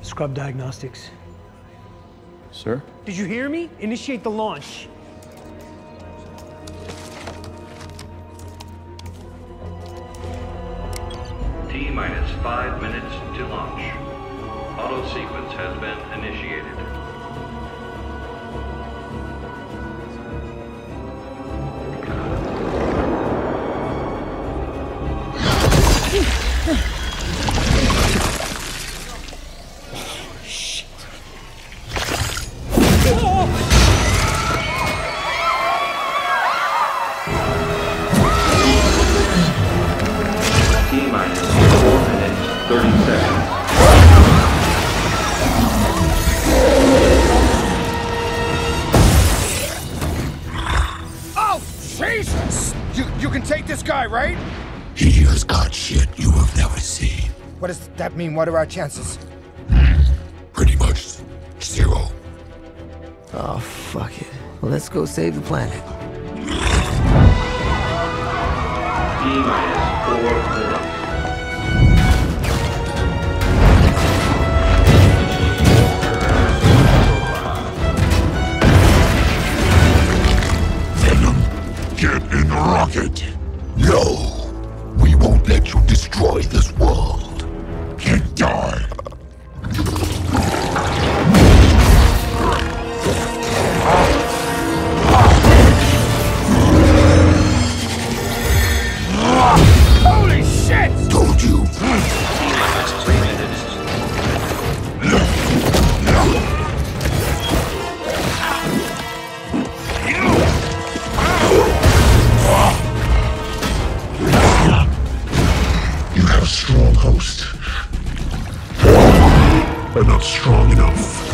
Scrub diagnostics. Sir? Did you hear me? Initiate the launch. T-minus 5 minutes to launch. Auto sequence has been initiated. T-minus 4 minutes, 30 seconds. Oh, Jesus! You can take this guy, right? He has got shit you have never seen. What does that mean? What are our chances? Pretty much 0. Oh, fuck it. Let's go save the planet. T-minus 4 minutes. Venom, get in the rocket. No, we won't let you destroy this world. Can't die. Holy shit! Told you. T-minus 3 minutes. You have a strong host. But not strong enough.